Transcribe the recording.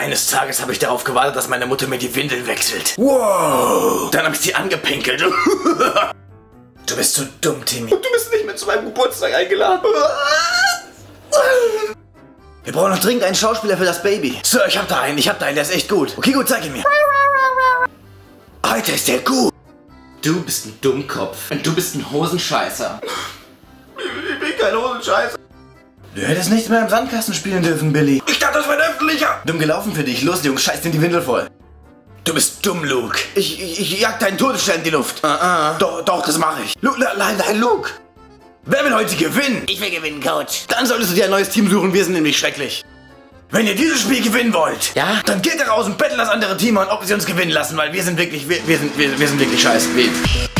Eines Tages habe ich darauf gewartet, dass meine Mutter mir die Windeln wechselt. Wow. Dann habe ich sie angepinkelt. Du bist so dumm, Timmy. Und du bist nicht mehr zu meinem Geburtstag eingeladen. Wir brauchen noch dringend einen Schauspieler für das Baby. Sir, ich hab da einen, der ist echt gut. Okay, gut, zeig ihn mir. Alter, ist der gut. Du bist ein Dummkopf. Und du bist ein Hosenscheißer. Ich bin kein Hosenscheißer. Du hättest nicht mehr im Sandkasten spielen dürfen, Billy. Ich dachte, das war ein öffentlicher. Dumm gelaufen für dich. Los, Jungs, scheiß dir die Windel voll. Du bist dumm, Luke. Ich jag deinen Todesstern in die Luft. Doch, das mache ich. Nein, Luke. Wer will heute gewinnen? Ich will gewinnen, Coach. Dann solltest du dir ein neues Team suchen, wir sind nämlich schrecklich. Wenn ihr dieses Spiel gewinnen wollt, ja, dann geht da raus und bettelt das andere Team an, ob sie uns gewinnen lassen, weil wir sind wirklich scheiße.